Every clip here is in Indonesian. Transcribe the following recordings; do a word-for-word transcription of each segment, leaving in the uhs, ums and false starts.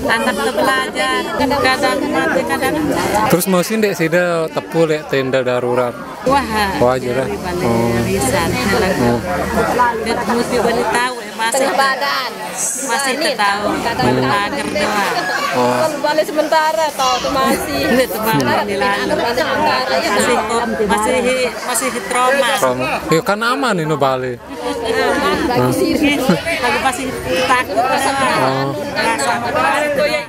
anak belajar, kadang mati, kadang Terus mesin dek sida tepu lek tenda darurat. wah, Wajar lah. Oh. risan. Dia mesti beri tahu masih badan masih tahu belajar doang. Oh. balik sementara tahu masih Ini teman dilalu. Masih masih masih trauma. Trauma. Ya kan aman ini Bali. Lagi masih takut Oh. rasa takut.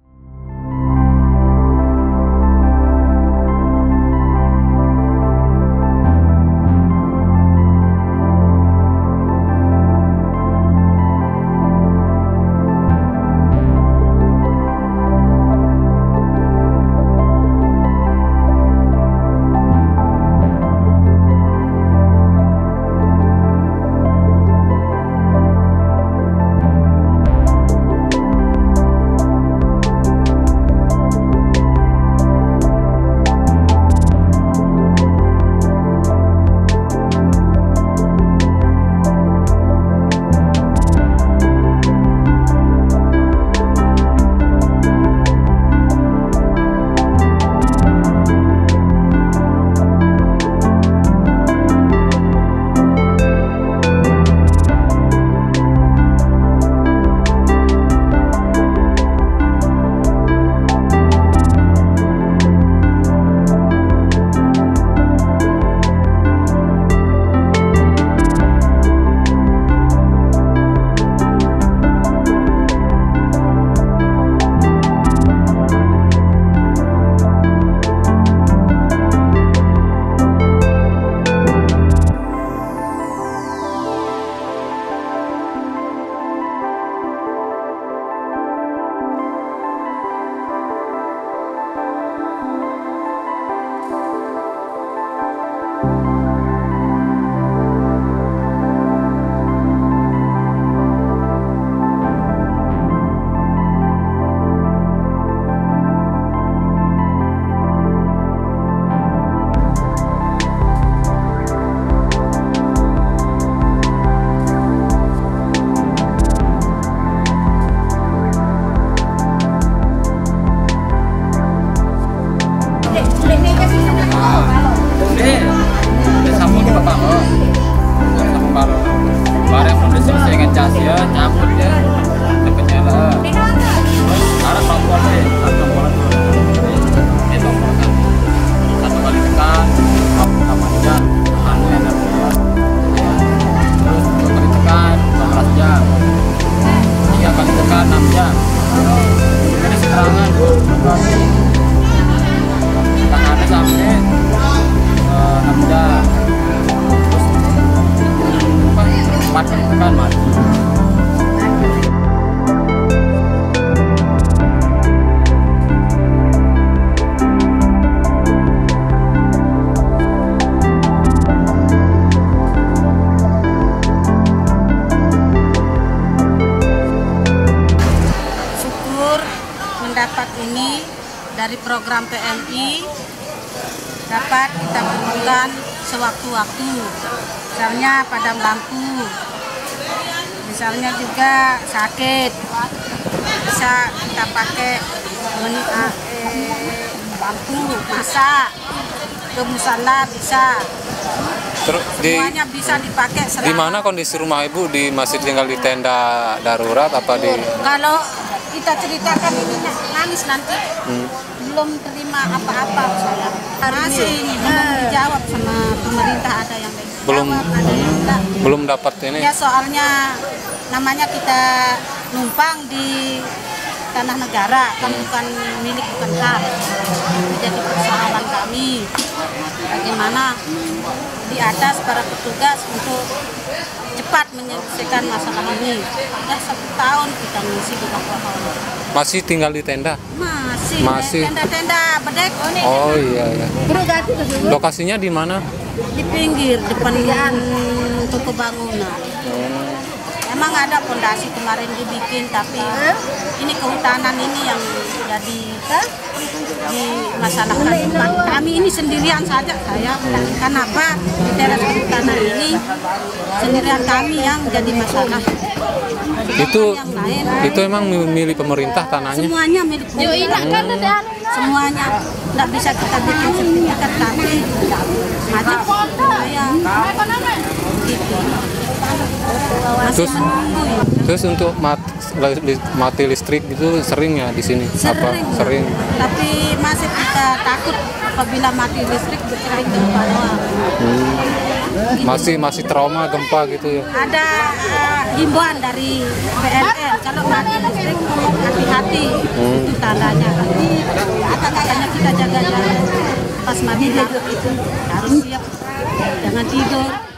Mendapat ini dari program P L I dapat kita gunakan sewaktu-waktu, misalnya padam lampu, misalnya juga sakit bisa kita pakai eh, lampu, masak, ke musala bisa. Terus di Semuanya bisa dipakai. di mana kondisi rumah ibu? Di masih tinggal di tenda darurat apa di? Kalau kita ceritakan ini nangis nanti. Hmm. Belum terima apa-apa saya. Masih belum dijawab sama pemerintah, ada yang dijawab, Belum ada yang enggak. belum dapat ini. Ya soalnya namanya kita numpang di tanah negara, kan bukan milik, bukan hak. Jadi persoalan kami bagaimana di atas para petugas untuk cepat menyelesaikan masalah ini. Sudah satu tahun kita ngisi di bawah. Masih tinggal di tenda? Masih. Masih. Tenda-tenda bedek. Oh iya ya. Lokasinya di mana? Di pinggir depan toko bangunan. Emang ada pondasi kemarin dibikin, tapi ini kehutanan ini yang jadi dimasalahkan. Kami ini sendirian saja saya. Kenapa di teras kehutanan ini sendirian kami yang jadi masalah? Itu yang lain. itu emang milik pemerintah tanahnya. Semuanya milik pemerintah. Semuanya nggak bisa kita bikin sertifikat tapi macam ya gitu. Masih Terus- menunggu ya. Terus untuk mat, li- mati listrik itu sering ya di sini? Apa Sering, sering? tapi masih kita takut apabila mati listrik bercerai ke bawah. Masih masih trauma gempa gitu ya. Ada uh, himbauan dari P L N kalau mati listrik hati-hati, itu tandanya. Makanya kita jaga-jaga pas mati lampu itu harus siap, jangan tidur.